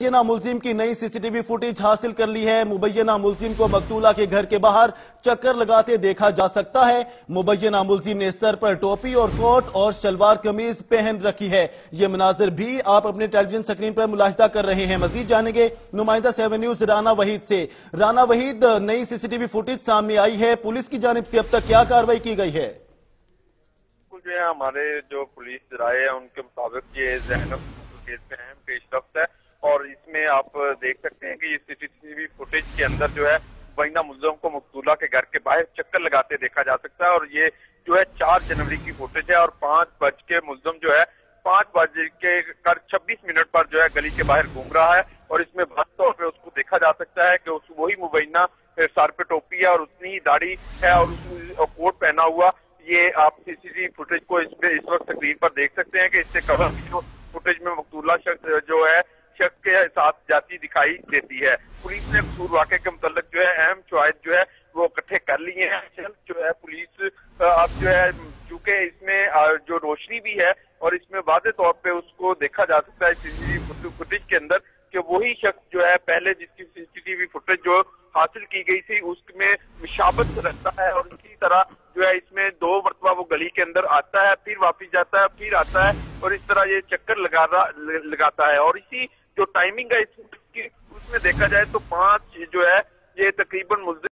मुबैना मुलजिम की नई सीसीटीवी फुटेज हासिल कर ली है। मुबैना मुलजिम को मकतूला के घर के बाहर चक्कर लगाते देखा जा सकता है। मुबैना मुलजिम ने सर पर टोपी और कोट और शलवार कमीज पहन रखी है। ये मनाजिर भी आप अपने टेलीविजन स्क्रीन पर मुलाहिजा कर रहे हैं। मजीद जानेंगे नुमाइंदा 7 न्यूज राना वहीद से। राना वहीद, नई सीसीटीवी फुटेज सामने आई है, पुलिस की जानिब से अब तक क्या कार्रवाई की गई है? जो है हमारे जो पुलिस राय है उनके मुताबिक ये ज़ैनब केस में अहम पेशरफ्त है और इसमें आप देख सकते हैं कि ये सीसीटीवी फुटेज के अंदर जो है मुबैना मुलजिम को मकतूला के घर के बाहर चक्कर लगाते देखा जा सकता है और ये जो है 4 जनवरी की फुटेज है और 5 बज के मुलजिम जो है 5 बज के 26 मिनट पर जो है गली के बाहर घूम रहा है और इसमें खास तौर पर उसको देखा जा सकता है कि वही मुबैना सर पे टोपी है और उतनी ही दाढ़ी है और उसने कोट पहना हुआ। ये आप सीसीटीवी फुटेज को इस वक्त स्क्रीन पर देख सकते हैं कि इससे कवर फुटेज में मकतूला शख्स जो है शख्स के साथ जाती दिखाई देती है। पुलिस ने कसूर वाक़े के मुतल्लिक जो है अहम शवाहिद जो है वो इकट्ठे कर लिए हैं। जो है पुलिस अब जो है चूंकि इसमें जो रोशनी भी है और इसमें वाज़े तौर पे उसको देखा जा सकता है सीसीटीवी फुटेज के अंदर कि वही शख्स जो है पहले जिसकी सीसीटीवी फुटेज जो हासिल की गई थी उसमें मुशाबत रखता है और इसी तरह जो है इसमें 2 मरतबा वो गली के अंदर आता है, फिर वापिस जाता है, फिर आता है और इस तरह ये चक्कर लगाता है और इसी जो टाइमिंग है उसमें देखा जाए तो 5 जो है ये तकरीबन